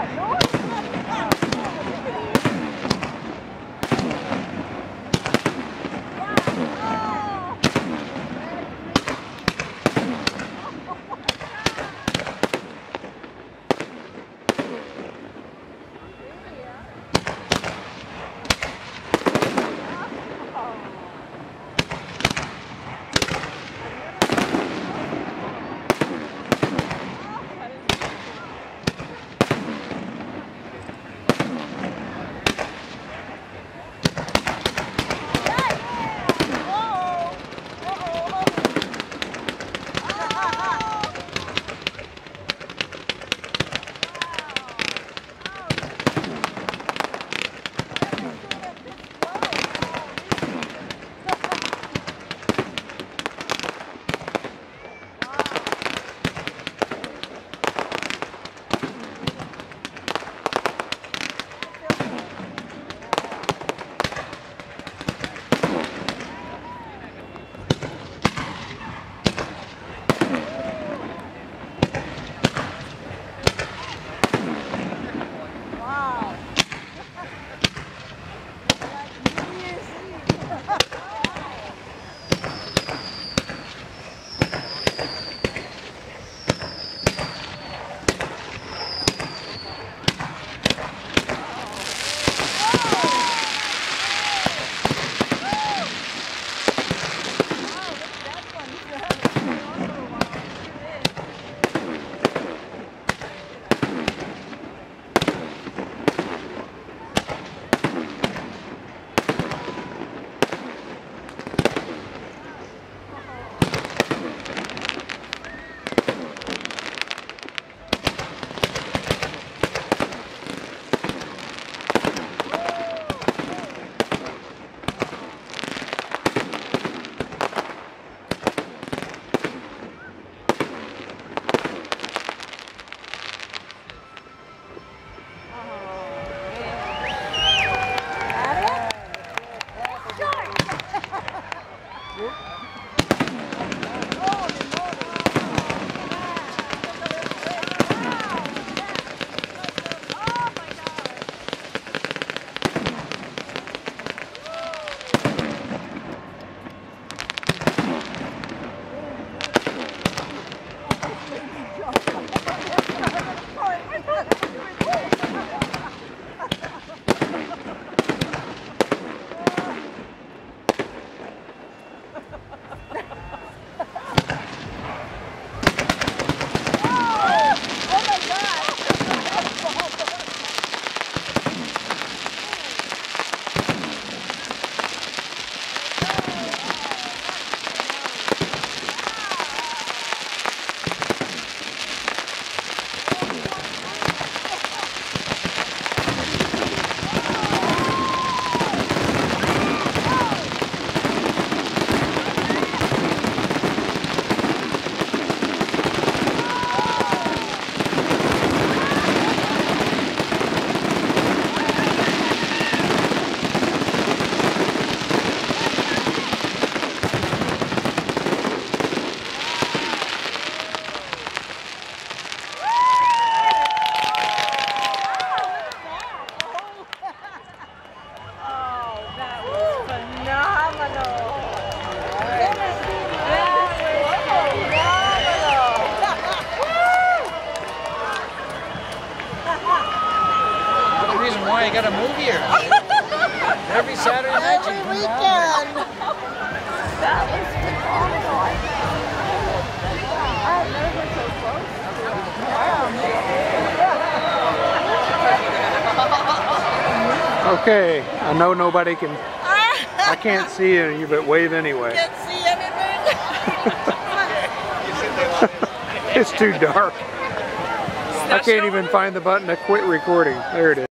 why you gotta move here. Every Saturday night you every weekend. That was phenomenal. I've never been so close to it. Okay, I know nobody can, I can't see you, but wave anyway. Can't see anything. It's too dark. I can't even find the button to quit recording. There it is.